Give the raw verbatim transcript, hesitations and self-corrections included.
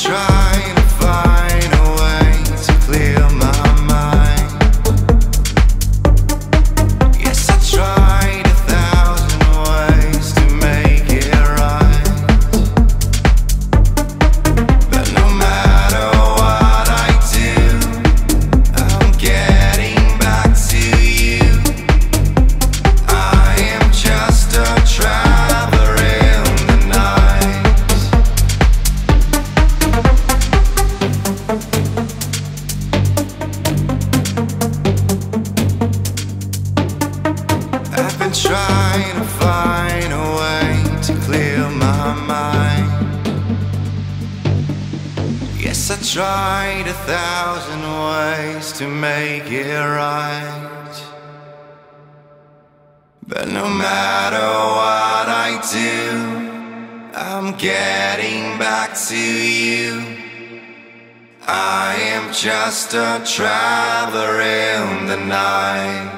trying to find a way to clear my mind. Yes, I tried a thousand ways to make it right, but no matter what I do, I'm getting back to you. I am just a traveler in the night. I've been trying to find a way to clear my mind. Yes, I tried a thousand ways to make it right, but no matter what I do, I'm getting back to you. I am just a traveler in the night.